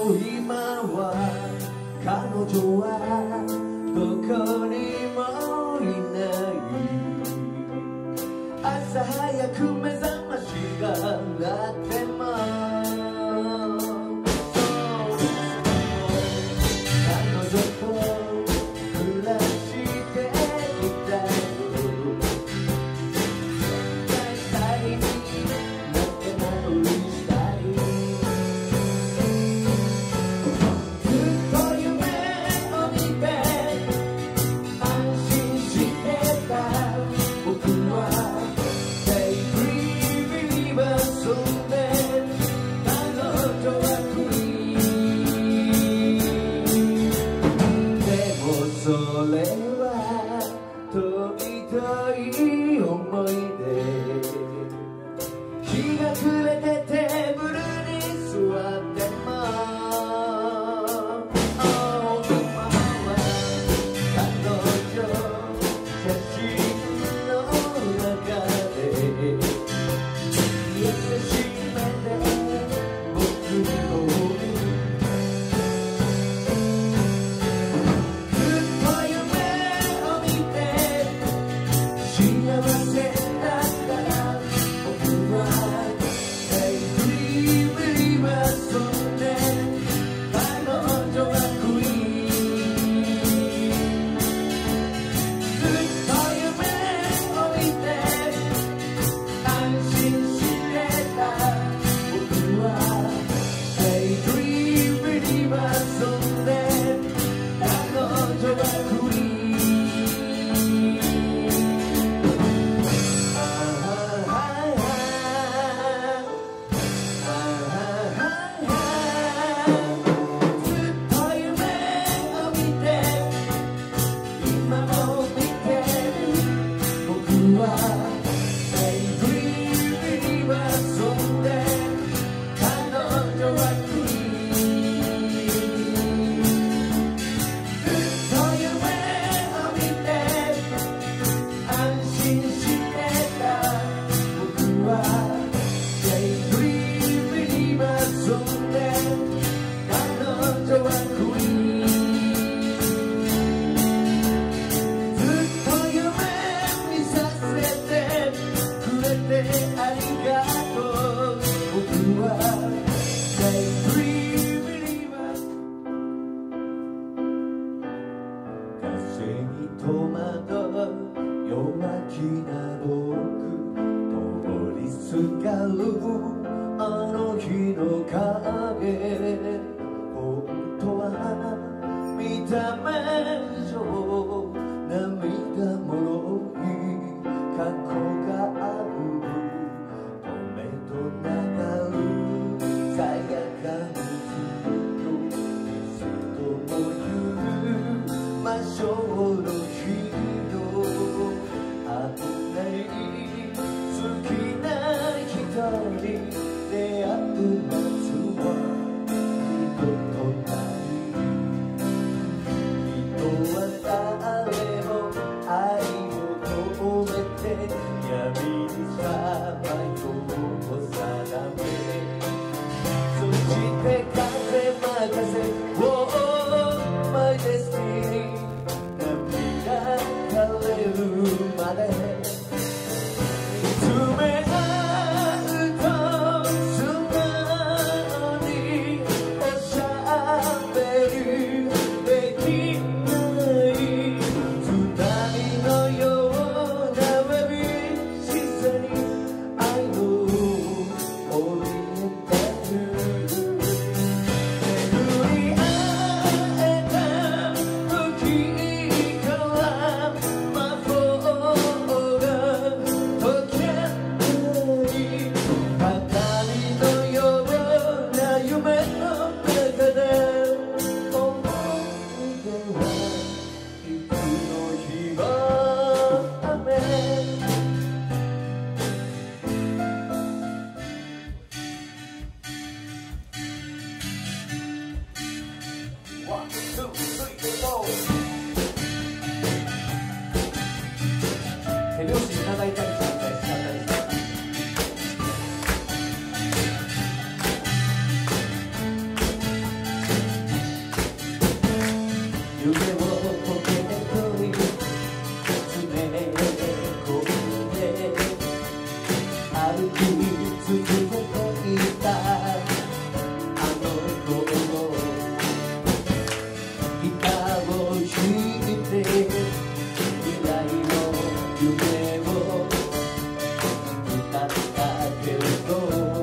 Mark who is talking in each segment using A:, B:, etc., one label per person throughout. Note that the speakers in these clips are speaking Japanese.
A: 今は彼女はどこにもいない。朝早く目覚ましが鳴っても彼女と暮らしていたよ。大体に仲直りしたりずっと夢を見て安心してた僕はデイドリームビリーバーそんで彼女はクイーンでもそれは遠い思い出。日が暮れてテーブルに座っても今は彼女写真の中で優しい目で僕を見る。ずっと夢を見て幸せだったら僕はデイドリームビリーバーそんで彼女はクイーン。ずっと夢を見て安心してた僕はデイドリームビリーバーそんで彼女はクイーン。ずっと夢を見て今も見てる僕はデイドリームビリーバーそんで彼女はクイーン。ずっと夢を見て安心してた僕はデイドリームビリーバーそんで彼女はクイーン。ずっと夢見させてくれてありがとう僕はデイドリームビリーバー。風に戸惑う弱気な僕通りすがるあの日の影。本当は見た目上涙もろい過去がある。止めと流るさやかな日よ水とも言う魔性の日よ。危ない好きな人に出会う夏は二度とない。 夢をポケットに詰め込んで歩き続けていたあの頃ギターを弾いて未来の夢を歌ったけど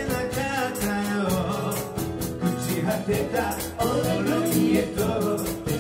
A: 「俺の家と